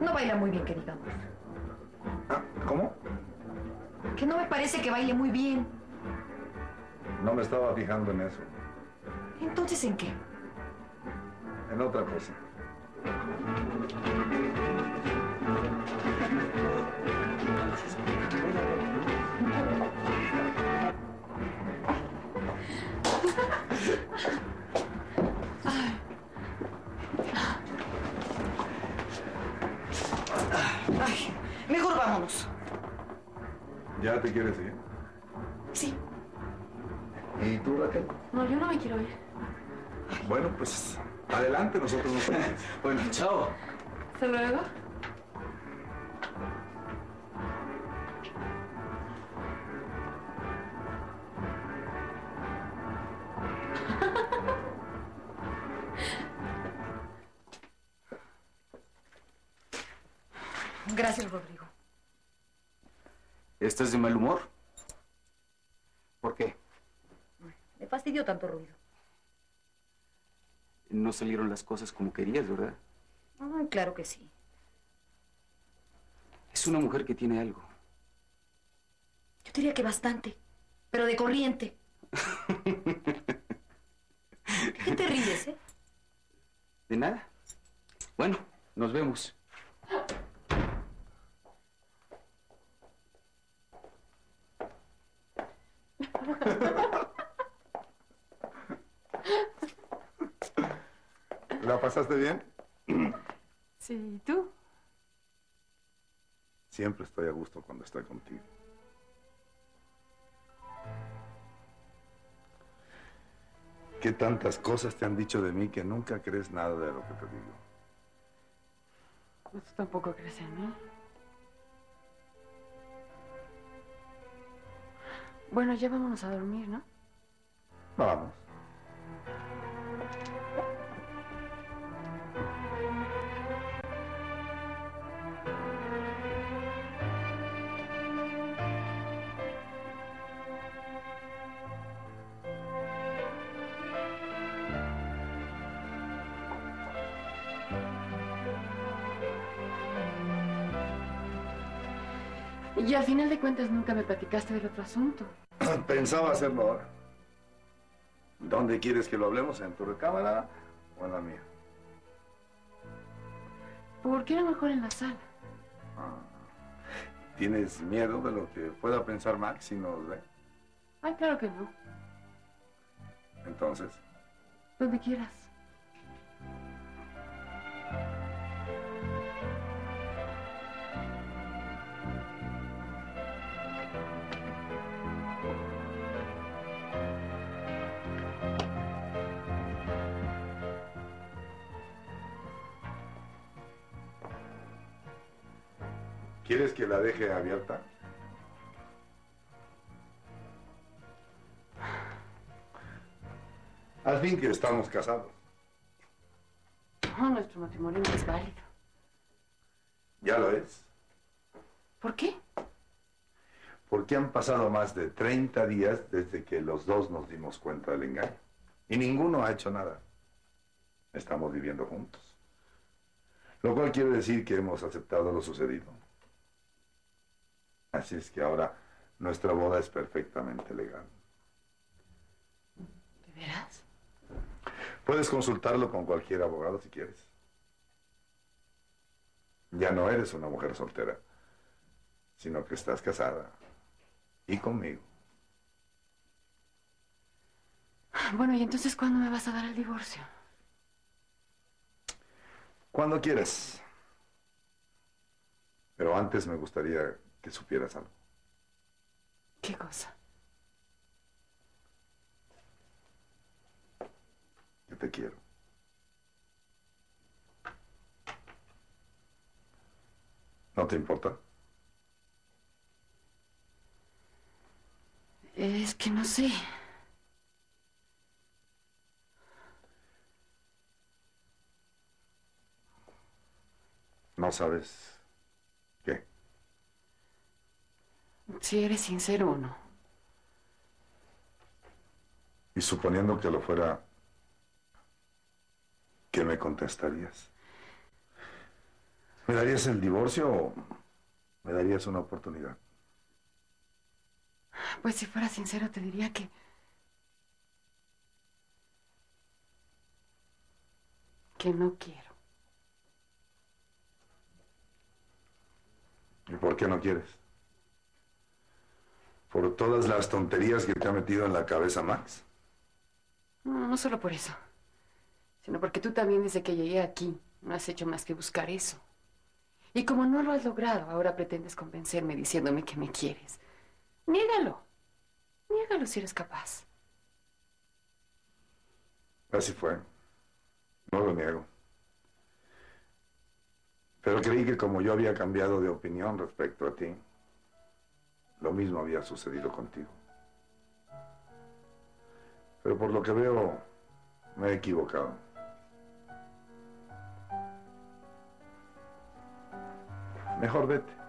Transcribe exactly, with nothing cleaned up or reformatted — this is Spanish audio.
no baila muy bien, que digamos. Ah, ¿cómo? Que no me parece que baile muy bien. No me estaba fijando en eso. ¿Entonces en qué? En otra cosa. Ay, mejor vámonos. ¿Ya te quieres ir? Sí. ¿Y tú, Raquel? No, yo no me quiero ir. Bueno, pues adelante, nosotros nos vamos. Bueno, chao. Hasta luego. Gracias, Rodrigo. ¿Estás de mal humor? ¿Por qué? Me fastidió tanto ruido. No salieron las cosas como querías, ¿verdad? Ah, claro que sí. Es una mujer que tiene algo. Yo diría que bastante, pero de corriente. ¿Qué te ríes, eh? ¿De nada? Bueno, nos vemos. ¿La pasaste bien? Sí, ¿y tú? Siempre estoy a gusto cuando estoy contigo. ¿Qué tantas cosas te han dicho de mí que nunca crees nada de lo que te digo? Pues tú tampoco crees en mí. Bueno, ya vámonos a dormir, ¿no? Vamos. Y al final de cuentas nunca me platicaste del otro asunto. Pensaba hacerlo ahora. ¿Dónde quieres que lo hablemos? ¿En tu recámara o en la mía? ¿Por qué no mejor en la sala? Ah. ¿Tienes miedo de lo que pueda pensar Max si nos ve? Ay, claro que no. Entonces, Donde quieras. ¿quieres que la deje abierta? Al fin que estamos casados. No, nuestro matrimonio no es válido. Ya lo es. ¿Por qué? Porque han pasado más de treinta días desde que los dos nos dimos cuenta del engaño. Y ninguno ha hecho nada. Estamos viviendo juntos. Lo cual quiere decir que hemos aceptado lo sucedido. Así es que ahora nuestra boda es perfectamente legal. ¿De veras? Puedes consultarlo con cualquier abogado si quieres. Ya no eres una mujer soltera, sino que estás casada. Y conmigo. Bueno, ¿y entonces cuándo me vas a dar el divorcio? Cuando quieras. Pero antes me gustaría que supieras algo. ¿Qué cosa? Yo te quiero. ¿No te importa? Es que no sé. ¿No sabes qué? Si eres sincero o no. Y suponiendo que lo fuera, ¿qué me contestarías? ¿Me darías el divorcio o me darías una oportunidad? Pues si fuera sincero te diría que... que no quiero. ¿Y por qué no quieres? ¿Por todas las tonterías que te ha metido en la cabeza Max? No, no solo por eso, sino porque tú también desde que llegué aquí no has hecho más que buscar eso. Y como no lo has logrado, ahora pretendes convencerme diciéndome que me quieres. Niégalo. Niégalo si eres capaz. Así fue. No lo niego. Pero creí que como yo había cambiado de opinión respecto a ti, lo mismo había sucedido contigo. Pero por lo que veo, me he equivocado. Mejor vete.